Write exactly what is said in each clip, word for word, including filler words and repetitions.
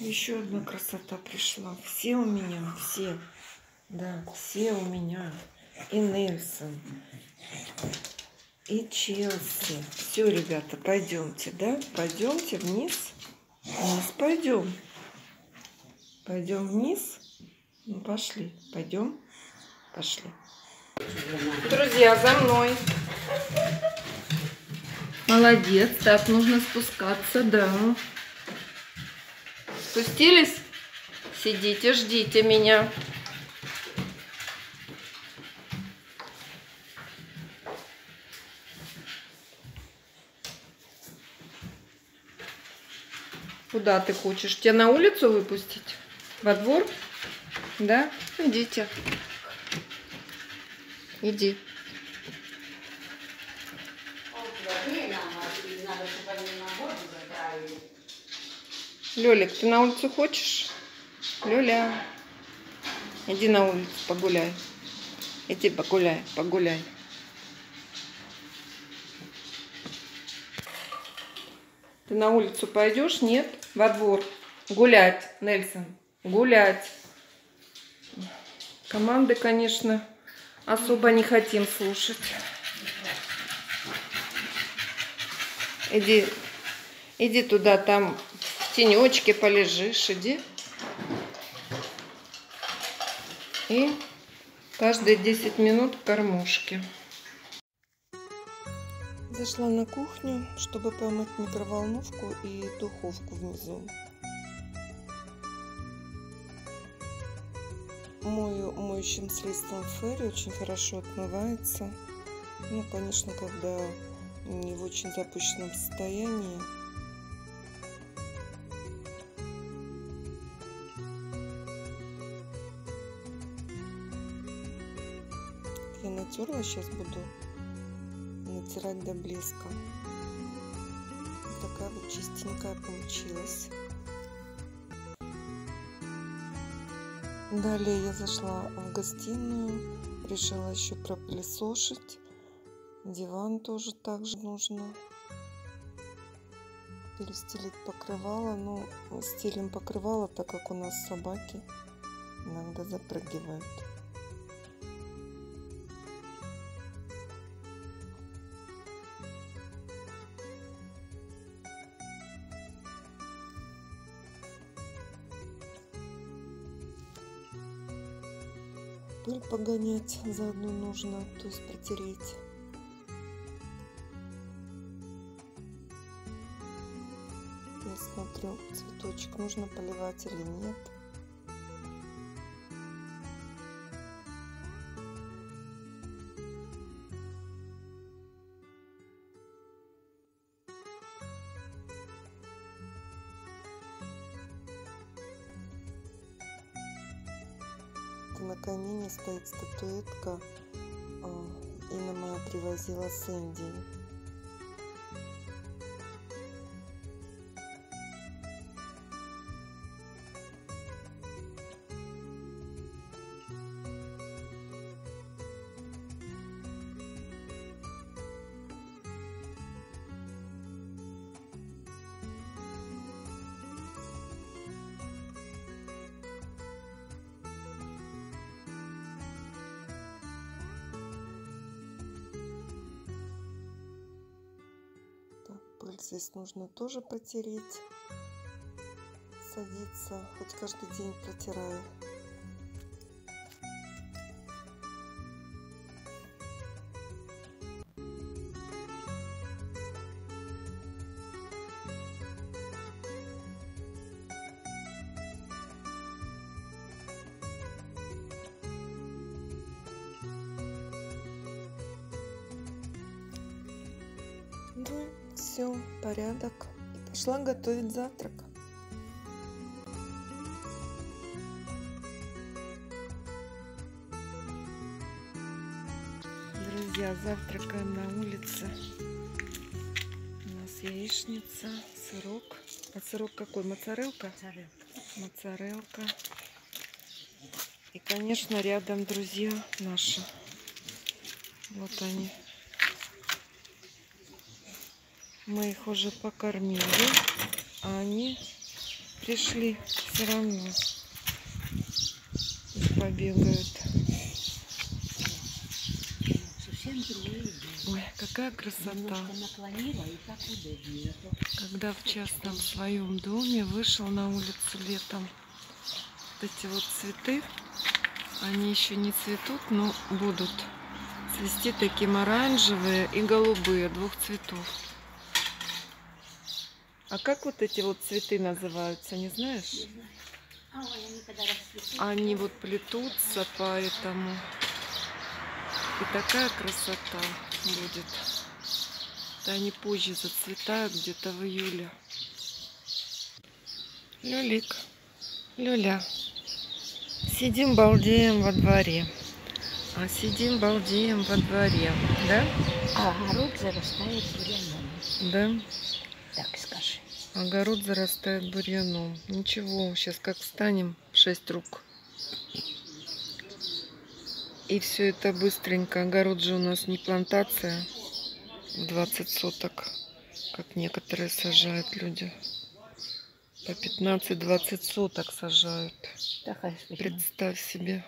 Еще одна красота пришла. Все у меня, все. Да, все у меня. И Нельсон, и Челси. Все, ребята, пойдемте, да? Пойдемте вниз. Вниз пойдем. Пойдем вниз. Ну, пошли. Пойдем. Пошли. Друзья, за мной. Молодец. Так, нужно спускаться, да. Спустились? Сидите, ждите меня. Куда ты хочешь? Тебя на улицу выпустить? Во двор? Да? Идите. Иди. Лёлик, ты на улицу хочешь? Лёля, иди на улицу, погуляй. Иди погуляй, погуляй. Ты на улицу пойдешь? Нет? Во двор. Гулять, Нельсон. Гулять. Команды, конечно, особо не хотим слушать. Иди, иди туда, там в тенечке полежишь, иди. И каждые десять минут к кормушке. Зашла на кухню, чтобы помыть микроволновку и духовку внизу. Мою моющим средством Фейри, очень хорошо отмывается. Ну, конечно, когда не в очень запущенном состоянии. Я натерла, сейчас буду натирать до блеска. Такая вот чистенькая получилась. Далее я зашла в гостиную, решила еще пропылесосить. Диван тоже также нужно перестелить покрывало. Ну, стелим покрывало, так как у нас собаки иногда запрыгивают. Пыль погонять заодно нужно, то есть протереть. Я смотрю, цветочек нужно поливать или нет. На камине стоит статуэтка. Инна моя привозила с Индии. Пыль здесь нужно тоже протереть. Садится, хоть каждый день протираю. Ну, все, порядок. Пошла готовить завтрак. Друзья, завтракаем на улице. У нас яичница, сырок. А сырок какой? Моцарелка? Моцарелка. И, конечно, рядом друзья наши. Вот они. Мы их уже покормили, а они пришли все равно. Побегают. Ой, какая красота. Когда в частном своем доме вышел на улицу летом. Вот эти вот цветы, они еще не цветут, но будут цвести таким оранжевые и голубые, двух цветов. А как вот эти вот цветы называются, не знаешь? Они вот плетутся, поэтому и такая красота будет. Да, они позже зацветают, где-то в июле. Люлик, Люля, сидим балдеем во дворе. А сидим балдеем во дворе, да? А огород зарастает бурьяном. Да. Так скажи. Огород зарастает бурьяном. Ничего, сейчас как встанем в шесть рук. И все это быстренько. Огород же у нас не плантация в двадцать соток, как некоторые сажают люди. По пятнадцать-двадцать соток сажают. Представь себе.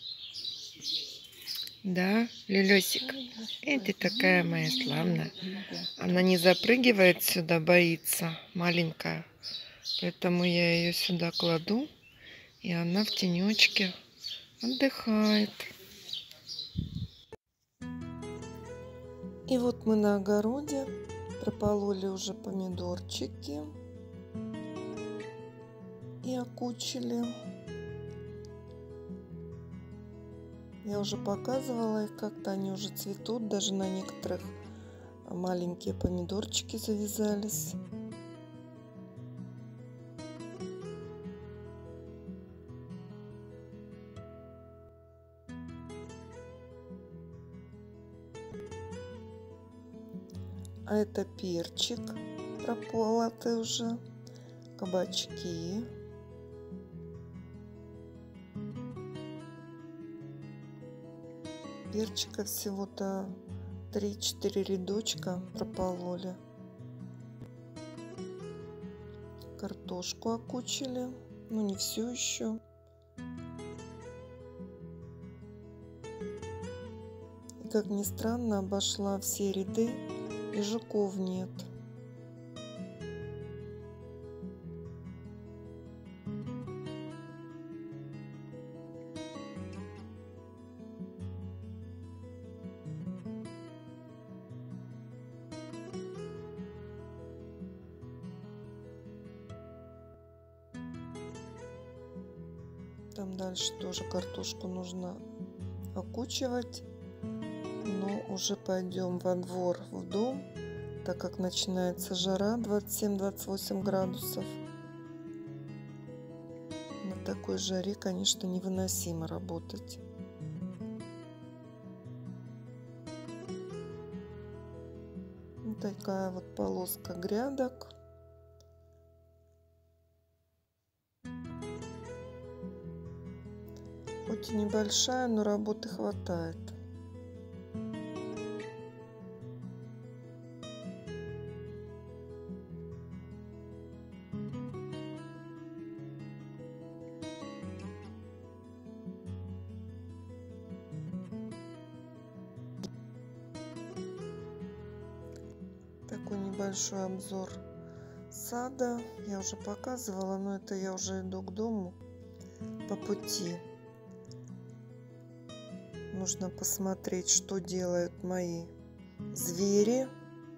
Да, Люлёсик? Эй, ты такая моя славная. Она не запрыгивает сюда, боится, маленькая. Поэтому я ее сюда кладу, и она в тенечке отдыхает. И вот мы на огороде пропололи уже помидорчики и окучили. Я уже показывала их как-то, они уже цветут, даже на некоторых маленькие помидорчики завязались. А это перчик прополотый уже, кабачки. Перчика всего-то три-четыре рядочка пропололи. Картошку окучили, но не все еще. И как ни странно, обошла все ряды, и жуков нет. Там дальше тоже картошку нужно окучивать. Но уже пойдем во двор, в дом, так как начинается жара двадцать семь — двадцать восемь градусов. На такой жаре, конечно, невыносимо работать. Вот такая вот полоска грядок. Хоть и небольшая, но работы хватает. Такой небольшой обзор сада. Я уже показывала, но это я уже иду к дому по пути. Нужно посмотреть, что делают мои звери.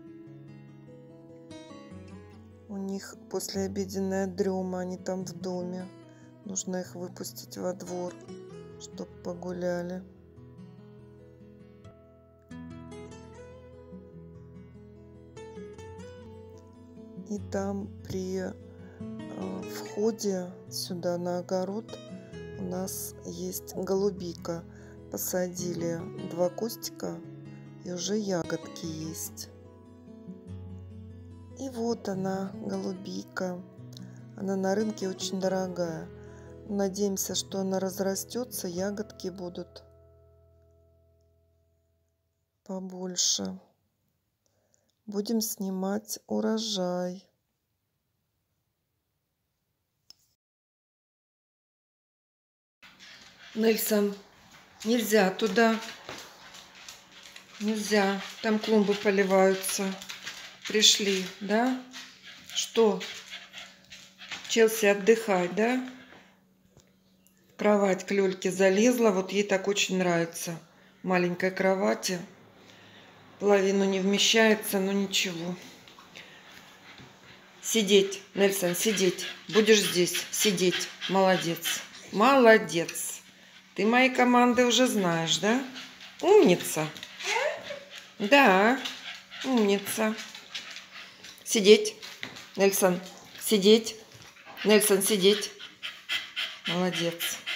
У них послеобеденная дрема, они там в доме. Нужно их выпустить во двор, чтобы погуляли. И там при э, входе сюда на огород у нас есть голубика. Посадили два кустика, и уже ягодки есть. И вот она, голубика. Она на рынке очень дорогая. Надеемся, что она разрастется, ягодки будут побольше. Будем снимать урожай. Нельсон, нельзя туда. Нельзя. Там клумбы поливаются. Пришли, да? Что? Челси отдыхать, да? Кровать к Лёльке залезла. Вот ей так очень нравится. Маленькой кровати. Половину не вмещается, но ничего. Сидеть, Нельсон, сидеть. Будешь здесь сидеть. Молодец. Молодец. Ты мои команды уже знаешь, да? Умница. Да, умница. Сидеть. Нельсон, сидеть. Нельсон, сидеть. Молодец.